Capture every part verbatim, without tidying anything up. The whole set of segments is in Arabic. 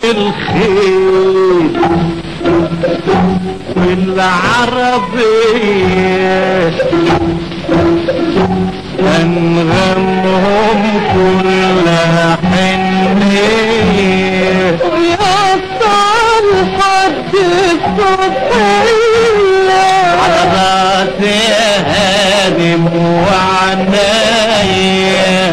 الخيل والعربية أنغمهم كلها حنية ويوصل حد الصبحية على راسي هادم وعناية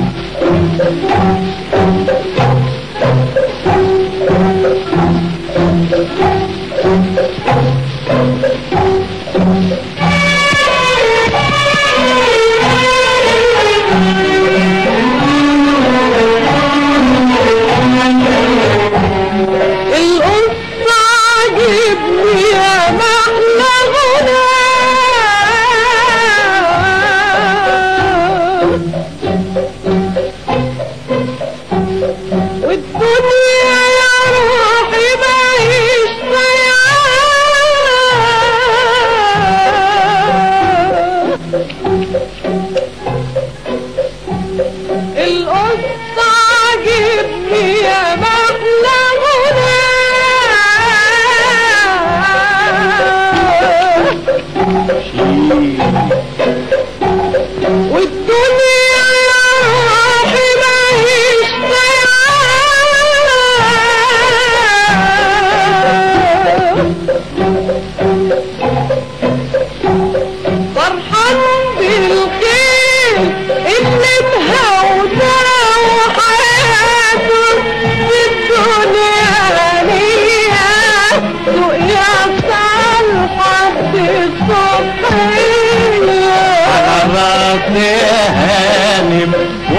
هانم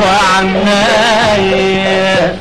وعناية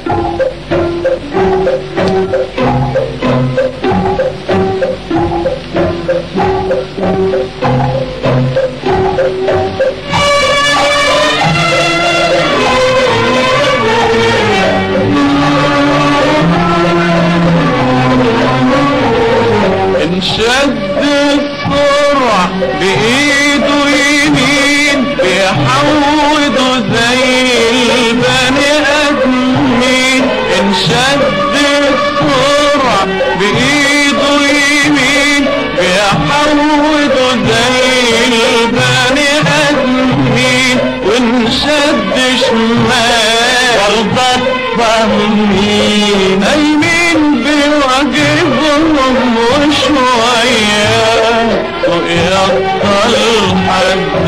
انشد الصرع بإيده يمين بيحوده زي البني آدمين انشد الصرع بإيده يمين بيحوده زي البني آدمين وانشد شمال برضه فاهمين أيمين بيواجههم وشوية ويبطل حد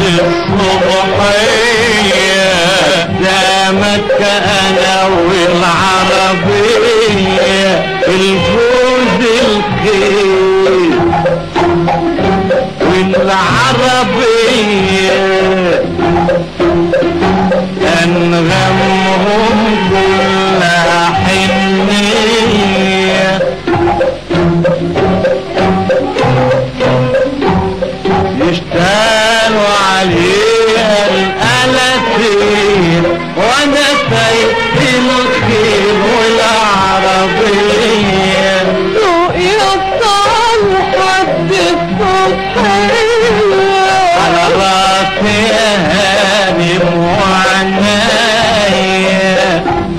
الصبحية دامت أنا والعربية الفوز الخير والعربية أنغمهم كلها حنية يشتغلوا عليها الآلتين وانا سايق الخيل والعربية ويوصل حد الصبحية على راسي هانم وعناية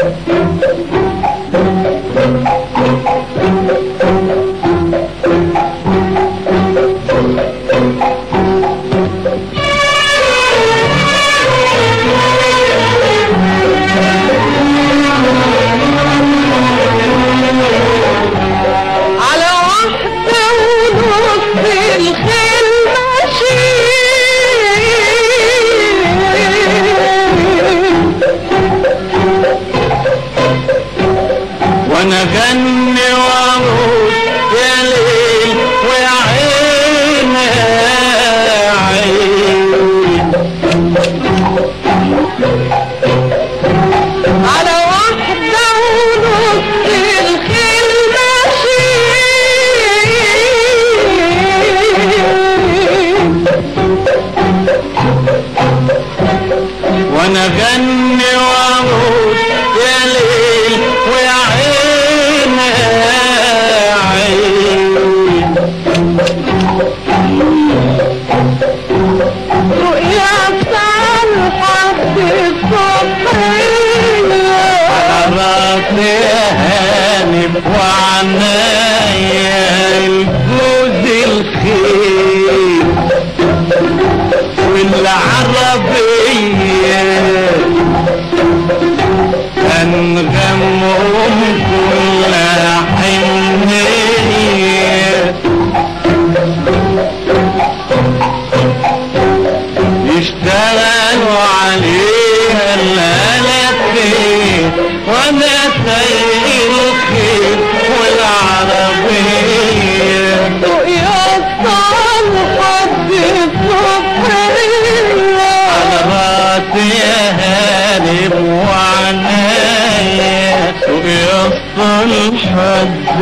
وانا غني وارقص يا ليل ويا عين عين على واحدة ونص الخيل ماشي وانا غني وارقص يا ليل ويا عين وعنايا الجوز الخير والعربية أنغمهم كل حنية يشتغلوا عليها الآلتين وانا سايق الخير والعربية ويصل حد الصبحية على راسي يا هانم وعنايا ويصل حد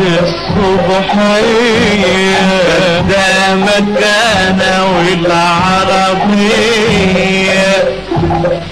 الصبحية ده مكانه والعربية